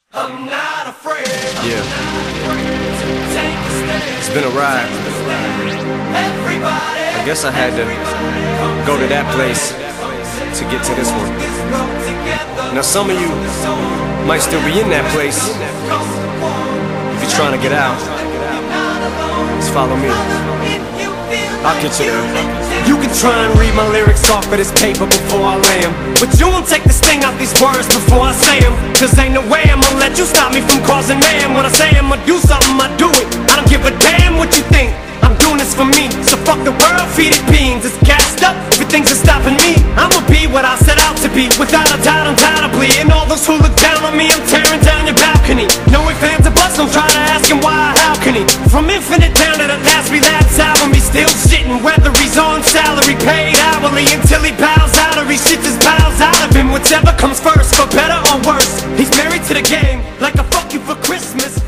I'm not afraid. Yeah, Take a stand. it's been a ride. Everybody. I guess I had to go to that place to get to this one. Now some of you might still be in that place. If you're trying to get out, just follow me. I'll get you there. You can try and read my lyrics off of this paper before I lay 'em, but you won't take the sting out these words before I say 'em. Cause ain't no way I'ma let you stop me from causing mayhem. When I say I'ma do something, I do it. I don't give a damn what you think. I'm doing this for me, so fuck the world, feed it beans. It's gassed up, everything's stopping me. I'ma be what I set out to be, without a doubt, undoubtedly. And all those who look down on me, I'm tearing down your balcony. No ifs, ands, or buts, don't try to ask him why or how can he. From infinite down to the last relapse album, he's still shitting, whether he's on salary, paid hourly, until he bows out or he shits his bowels out of him. Whichever comes first, for better or worse, he's married to the game, like a fuck you for Christmas.